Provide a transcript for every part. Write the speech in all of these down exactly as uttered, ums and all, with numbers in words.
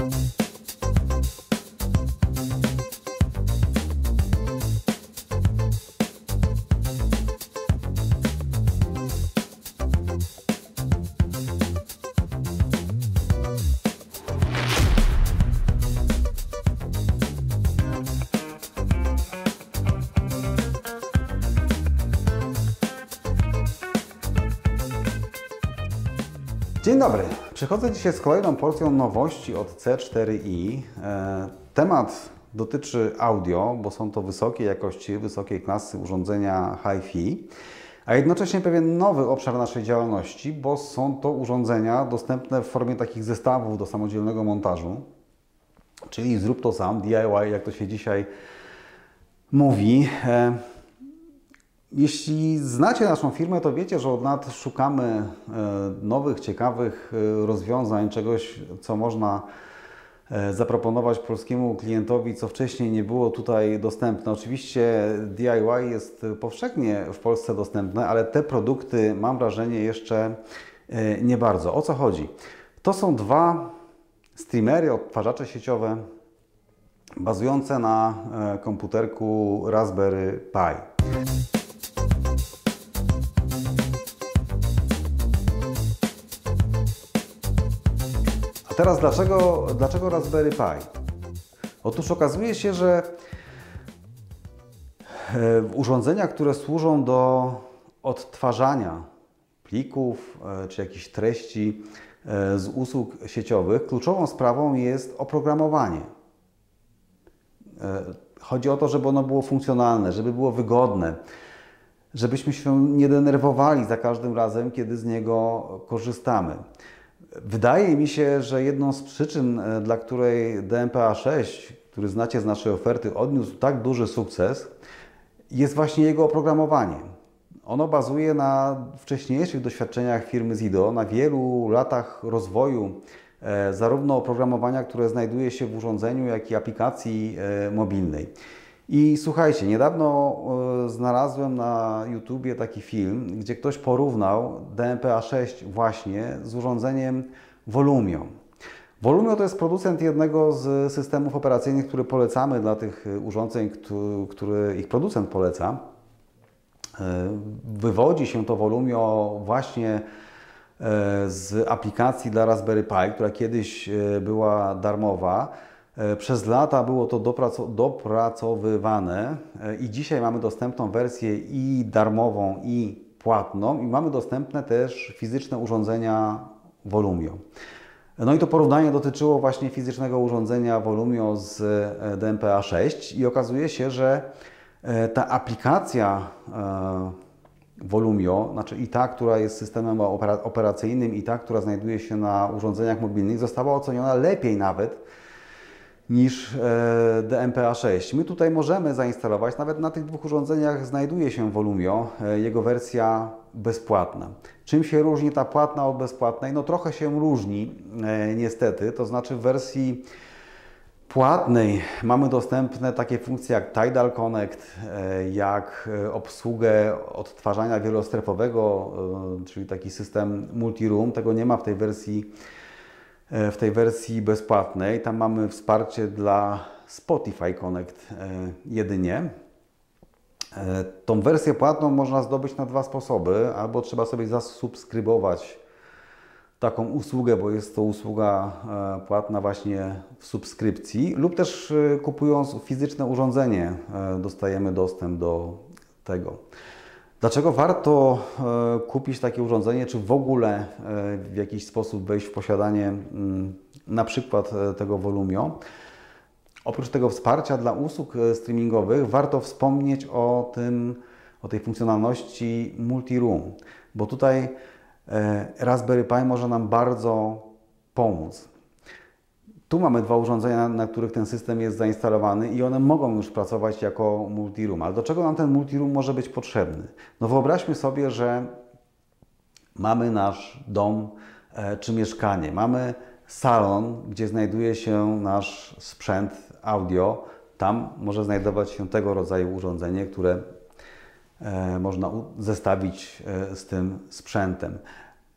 Dzień dobry. Przychodzę dzisiaj z kolejną porcją nowości od C cztery i. Temat dotyczy audio, bo są to wysokiej jakości, wysokiej klasy urządzenia Hi-Fi, a jednocześnie pewien nowy obszar naszej działalności, bo są to urządzenia dostępne w formie takich zestawów do samodzielnego montażu, czyli zrób to sam, D I Y, jak to się dzisiaj mówi. Jeśli znacie naszą firmę, to wiecie, że od lat szukamy nowych, ciekawych rozwiązań, czegoś, co można zaproponować polskiemu klientowi, co wcześniej nie było tutaj dostępne. Oczywiście D I Y jest powszechnie w Polsce dostępne, ale te produkty, mam wrażenie, jeszcze nie bardzo. O co chodzi? To są dwa streamery, odtwarzacze sieciowe bazujące na komputerku Raspberry Pi. A teraz dlaczego, dlaczego Raspberry Pi? Otóż okazuje się, że urządzenia, które służą do odtwarzania plików czy jakichś treści z usług sieciowych, kluczową sprawą jest oprogramowanie. Chodzi o to, żeby ono było funkcjonalne, żeby było wygodne, żebyśmy się nie denerwowali za każdym razem, kiedy z niego korzystamy. Wydaje mi się, że jedną z przyczyn, dla której D M P A sześć, który znacie z naszej oferty, odniósł tak duży sukces, jest właśnie jego oprogramowanie. Ono bazuje na wcześniejszych doświadczeniach firmy Zido, na wielu latach rozwoju e, zarówno oprogramowania, które znajduje się w urządzeniu, jak i aplikacji e, mobilnej. I słuchajcie, niedawno e, znalazłem na YouTubie taki film, gdzie ktoś porównał D M P A sześć właśnie z urządzeniem Volumio. Volumio to jest producent jednego z systemów operacyjnych, który polecamy dla tych urządzeń, który ich producent poleca. Wywodzi się to Volumio właśnie z aplikacji dla Raspberry Pi, która kiedyś była darmowa. Przez lata było to dopracowywane i dzisiaj mamy dostępną wersję i darmową, i płatną, i mamy dostępne też fizyczne urządzenia Volumio. No i to porównanie dotyczyło właśnie fizycznego urządzenia Volumio z D M P A sześć i okazuje się, że ta aplikacja Volumio, znaczy i ta, która jest systemem operacyjnym, i ta, która znajduje się na urządzeniach mobilnych, została oceniona lepiej nawet niż D M P A sześć. My tutaj możemy zainstalować, nawet na tych dwóch urządzeniach znajduje się Volumio, jego wersja bezpłatna. Czym się różni ta płatna od bezpłatnej? No trochę się różni niestety, to znaczy w wersji płatnej mamy dostępne takie funkcje jak Tidal Connect, jak obsługę odtwarzania wielostrefowego, czyli taki system multi-room. Tego nie ma w tej wersji w tej wersji bezpłatnej. Tam mamy wsparcie dla Spotify Connect jedynie. Tą wersję płatną można zdobyć na dwa sposoby. Albo trzeba sobie zasubskrybować taką usługę, bo jest to usługa płatna właśnie w subskrypcji, lub też kupując fizyczne urządzenie dostajemy dostęp do tego. Dlaczego warto kupić takie urządzenie, czy w ogóle w jakiś sposób wejść w posiadanie na przykład tego Volumio? Oprócz tego wsparcia dla usług streamingowych warto wspomnieć o tym, o tej funkcjonalności multi-room, bo tutaj Raspberry Pi może nam bardzo pomóc. Tu mamy dwa urządzenia, na których ten system jest zainstalowany i one mogą już pracować jako multi-room. Ale do czego nam ten multi-room może być potrzebny? No wyobraźmy sobie, że mamy nasz dom e, czy mieszkanie. Mamy salon, gdzie znajduje się nasz sprzęt audio. Tam może znajdować się tego rodzaju urządzenie, które e, można zestawić e, z tym sprzętem.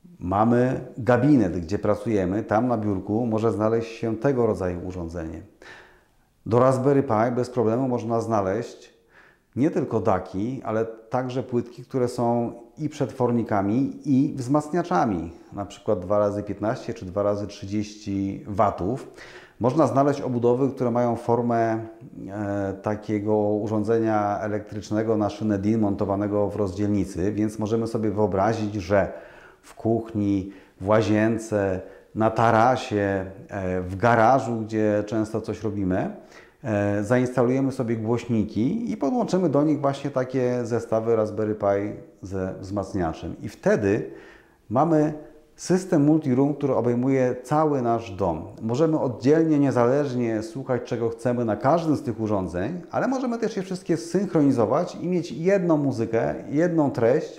mamy gabinet, gdzie pracujemy, tam na biurku może znaleźć się tego rodzaju urządzenie. Do Raspberry Pi bez problemu można znaleźć nie tylko daki, ale także płytki, które są i przetwornikami, i wzmacniaczami, na przykład dwa razy piętnaście czy dwa razy trzydzieści watów. Można znaleźć obudowy, które mają formę e, takiego urządzenia elektrycznego na szynę D I N montowanego w rozdzielnicy, więc możemy sobie wyobrazić, że w kuchni, w łazience, na tarasie, e, w garażu, gdzie często coś robimy, e, zainstalujemy sobie głośniki i podłączymy do nich właśnie takie zestawy Raspberry Pi ze wzmacniaczem. I wtedy mamy system multi-room, który obejmuje cały nasz dom. Możemy oddzielnie, niezależnie słuchać, czego chcemy na każdym z tych urządzeń, ale możemy też je wszystkie zsynchronizować i mieć jedną muzykę, jedną treść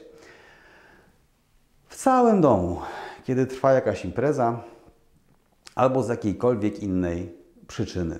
w całym domu, kiedy trwa jakaś impreza albo z jakiejkolwiek innej przyczyny.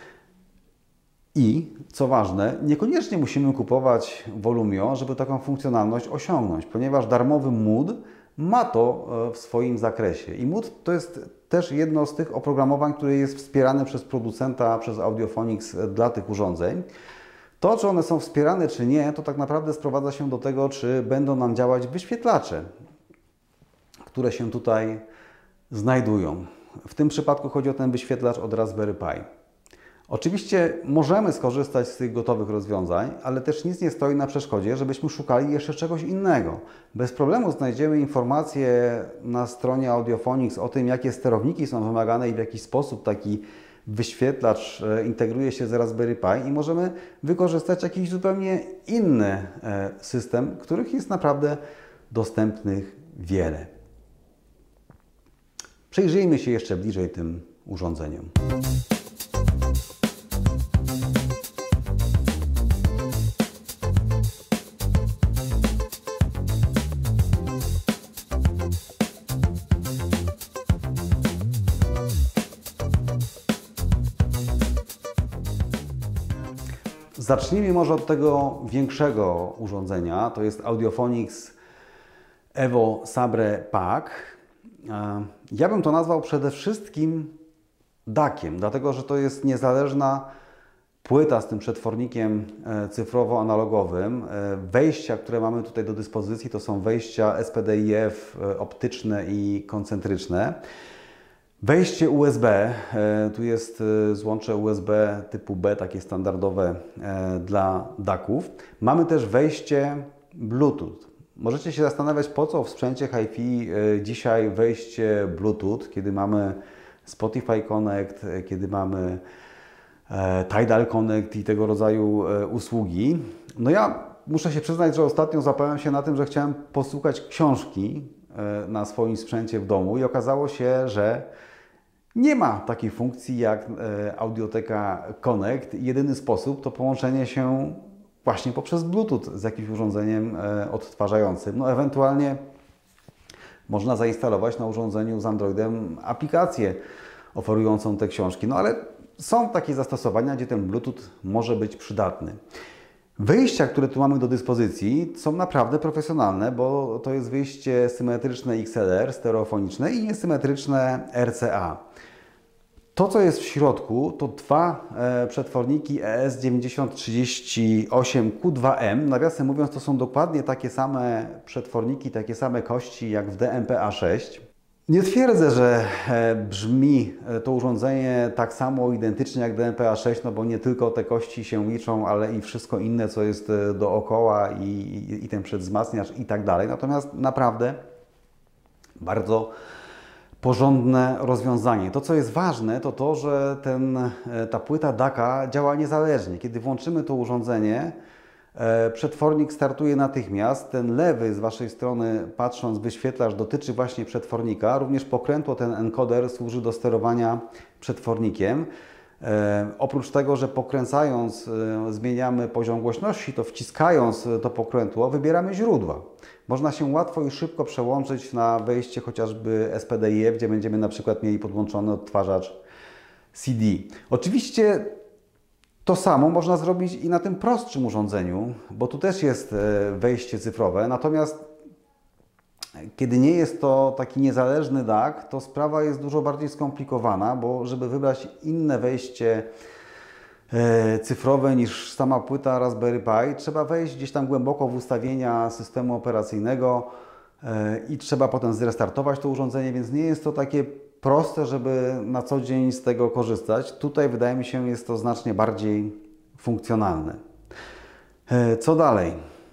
I, co ważne, niekoniecznie musimy kupować Volumio, żeby taką funkcjonalność osiągnąć, ponieważ darmowy Mood ma to w swoim zakresie. I Mood to jest też jedno z tych oprogramowań, które jest wspierane przez producenta, przez Audiophonics dla tych urządzeń. To, czy one są wspierane, czy nie, to tak naprawdę sprowadza się do tego, czy będą nam działać wyświetlacze, które się tutaj znajdują. W tym przypadku chodzi o ten wyświetlacz od Raspberry Pi. Oczywiście możemy skorzystać z tych gotowych rozwiązań, ale też nic nie stoi na przeszkodzie, żebyśmy szukali jeszcze czegoś innego. Bez problemu znajdziemy informacje na stronie Audiophonics o tym, jakie sterowniki są wymagane i w jaki sposób taki wyświetlacz integruje się z Raspberry Pi i możemy wykorzystać jakiś zupełnie inny system, których jest naprawdę dostępnych wiele. Przyjrzyjmy się jeszcze bliżej tym urządzeniom. Zacznijmy może od tego większego urządzenia. To jest Audiophonics Evo Sabre Pack. Ja bym to nazwał przede wszystkim dakiem, dlatego że to jest niezależna płyta z tym przetwornikiem cyfrowo-analogowym. Wejścia, które mamy tutaj do dyspozycji, to są wejścia S P D I F optyczne i koncentryczne. Wejście U S B, tu jest złącze U S B typu B, takie standardowe dla daków. Mamy też wejście Bluetooth. Możecie się zastanawiać, po co w sprzęcie Hi-Fi dzisiaj wejście Bluetooth, kiedy mamy Spotify Connect, kiedy mamy Tidal Connect i tego rodzaju usługi. No ja muszę się przyznać, że ostatnio złapałem się na tym, że chciałem posłuchać książki na swoim sprzęcie w domu i okazało się, że nie ma takiej funkcji jak Audioteka Connect. Jedyny sposób to połączenie się właśnie poprzez Bluetooth z jakimś urządzeniem odtwarzającym. No ewentualnie można zainstalować na urządzeniu z Androidem aplikację oferującą te książki. No ale są takie zastosowania, gdzie ten Bluetooth może być przydatny. Wyjścia, które tu mamy do dyspozycji, są naprawdę profesjonalne, bo to jest wyjście symetryczne X L R, stereofoniczne i niesymetryczne R C A. To, co jest w środku, to dwa e, przetworniki E S dziewięćdziesiąt trzydzieści osiem Q dwa M. Nawiasem mówiąc, to są dokładnie takie same przetworniki, takie same kości jak w D M P A sześć. Nie twierdzę, że e, brzmi to urządzenie tak samo identycznie jak D M P A sześć, no bo nie tylko te kości się liczą, ale i wszystko inne, co jest dookoła i, i, i ten przedwzmacniacz i tak dalej. Natomiast naprawdę bardzo porządne rozwiązanie. To, co jest ważne, to to, że ten, ta płyta daka działa niezależnie. Kiedy włączymy to urządzenie, przetwornik startuje natychmiast. Ten lewy z Waszej strony, patrząc, wyświetlacz dotyczy właśnie przetwornika. Również pokrętło, ten encoder służy do sterowania przetwornikiem. E, oprócz tego, że pokręcając e, zmieniamy poziom głośności, to wciskając to pokrętło wybieramy źródła. Można się łatwo i szybko przełączyć na wejście chociażby S P D I F, gdzie będziemy na przykład mieli podłączony odtwarzacz C D. Oczywiście to samo można zrobić i na tym prostszym urządzeniu, bo tu też jest wejście cyfrowe, natomiast Kiedy nie jest to taki niezależny D A C, to sprawa jest dużo bardziej skomplikowana, bo żeby wybrać inne wejście cyfrowe niż sama płyta Raspberry Pi, trzeba wejść gdzieś tam głęboko w ustawienia systemu operacyjnego i trzeba potem zrestartować to urządzenie, więc nie jest to takie proste, żeby na co dzień z tego korzystać. Tutaj wydaje mi się, jest to znacznie bardziej funkcjonalne. Co dalej?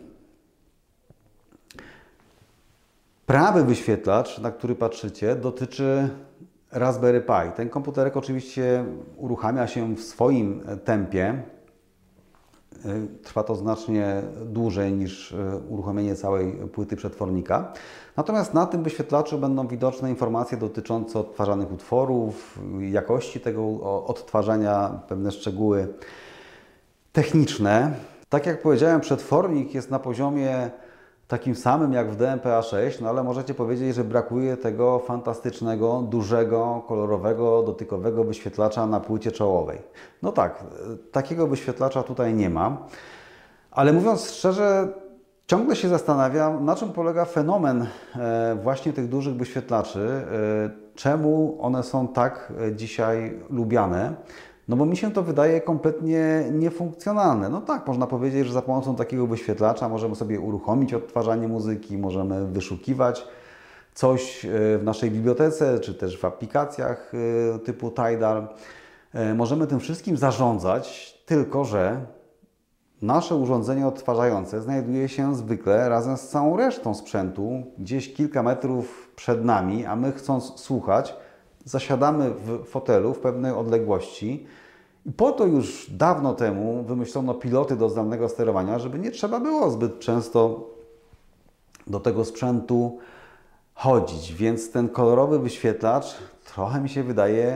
Prawy wyświetlacz, na który patrzycie, dotyczy Raspberry Pi. Ten komputerek oczywiście uruchamia się w swoim tempie. Trwa to znacznie dłużej niż uruchomienie całej płyty przetwornika. Natomiast na tym wyświetlaczu będą widoczne informacje dotyczące odtwarzanych utworów, jakości tego odtwarzania, pewne szczegóły techniczne. Tak jak powiedziałem, przetwornik jest na poziomie takim samym jak w D M P A sześć, no ale możecie powiedzieć, że brakuje tego fantastycznego, dużego, kolorowego, dotykowego wyświetlacza na płycie czołowej. No tak, takiego wyświetlacza tutaj nie ma, ale mówiąc szczerze, ciągle się zastanawiam, na czym polega fenomen właśnie tych dużych wyświetlaczy, czemu one są tak dzisiaj lubiane. No bo mi się to wydaje kompletnie niefunkcjonalne. No tak, można powiedzieć, że za pomocą takiego wyświetlacza możemy sobie uruchomić odtwarzanie muzyki, możemy wyszukiwać coś w naszej bibliotece, czy też w aplikacjach typu Tidal. Możemy tym wszystkim zarządzać, tylko że nasze urządzenie odtwarzające znajduje się zwykle razem z całą resztą sprzętu gdzieś kilka metrów przed nami, a my chcąc słuchać, zasiadamy w fotelu w pewnej odległości i po to już dawno temu wymyślono piloty do zdalnego sterowania, żeby nie trzeba było zbyt często do tego sprzętu chodzić. Więc ten kolorowy wyświetlacz trochę mi się wydaje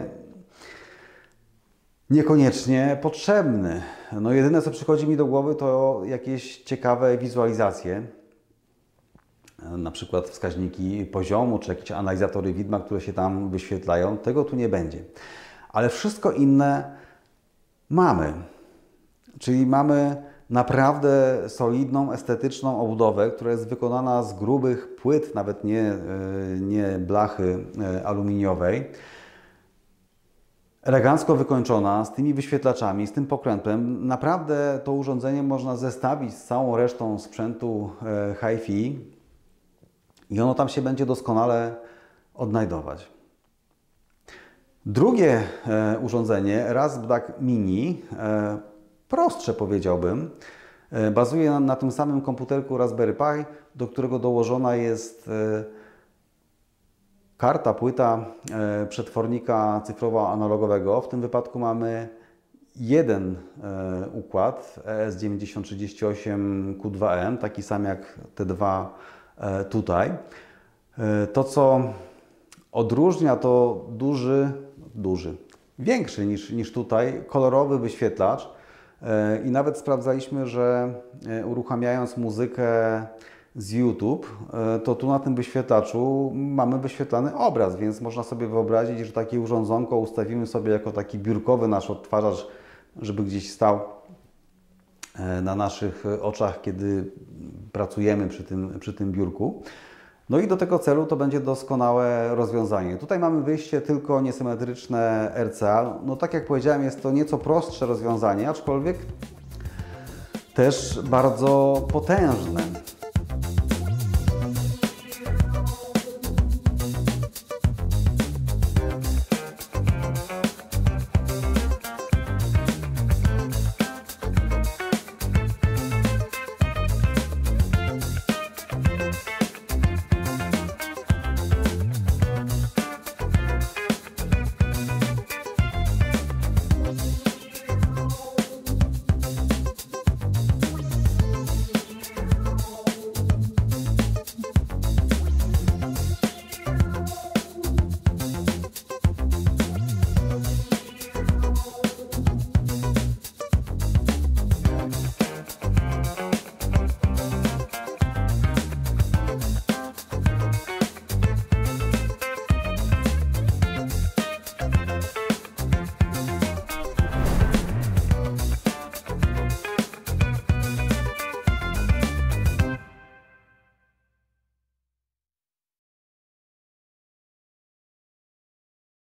niekoniecznie potrzebny. No jedyne co przychodzi mi do głowy to jakieś ciekawe wizualizacje. Na przykład wskaźniki poziomu, czy jakieś analizatory widma, które się tam wyświetlają. Tego tu nie będzie. Ale wszystko inne mamy. Czyli mamy naprawdę solidną, estetyczną obudowę, która jest wykonana z grubych płyt, nawet nie, nie blachy aluminiowej. Elegancko wykończona, z tymi wyświetlaczami, z tym pokrętłem. Naprawdę to urządzenie można zestawić z całą resztą sprzętu hi-fi i ono tam się będzie doskonale odnajdować. Drugie e, urządzenie, Raspberry Mini, e, prostsze powiedziałbym, e, bazuje na, na tym samym komputerku Raspberry Pi, do którego dołożona jest e, karta, płyta e, przetwornika cyfrowo-analogowego. W tym wypadku mamy jeden e, układ E S dziewięćdziesiąt trzydzieści osiem Q dwa M, taki sam jak te dwa e, tutaj. E, to, co odróżnia, to duży, duży, większy niż, niż tutaj, kolorowy wyświetlacz. E, I nawet sprawdzaliśmy, że e, uruchamiając muzykę z YouTube, to tu na tym wyświetlaczu mamy wyświetlany obraz, więc można sobie wyobrazić, że takie urządzonko ustawimy sobie jako taki biurkowy nasz odtwarzacz, żeby gdzieś stał na naszych oczach, kiedy pracujemy przy tym, przy tym biurku. No i do tego celu to będzie doskonałe rozwiązanie. Tutaj mamy wyjście tylko niesymetryczne R C A. No tak jak powiedziałem, jest to nieco prostsze rozwiązanie, aczkolwiek też bardzo potężne.